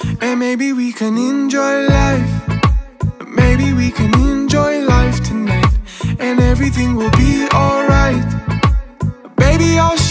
And maybe we can enjoy life. Maybe we can enjoy life tonight, and everything will be alright. Baby, I'll